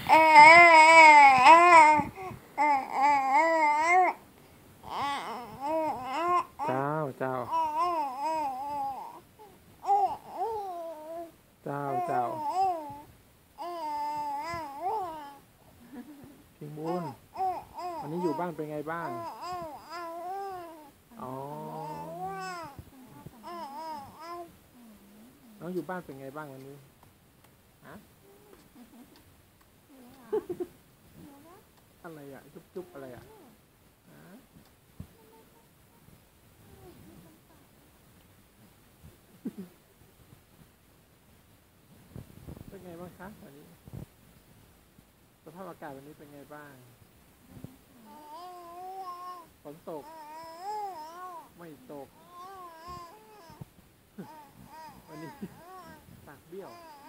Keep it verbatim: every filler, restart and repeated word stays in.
เจ้าเจ้าเจ้าเจ้าพิงบุญวันนี้อยู่บ้านเป็นไงบ้างอ๋อน้องอยู่บ้านเป็นไงบ้างวันนี้ฮะอะไรอ่ะจุ๊บจุ๊บอะไรอ่ะฮะเป็นไงบ้างคะวันนี้สภาพอากาศวันนี้เป็นไงบ้างฝนตกไม่ตกวันนี้ปากเบี้ยว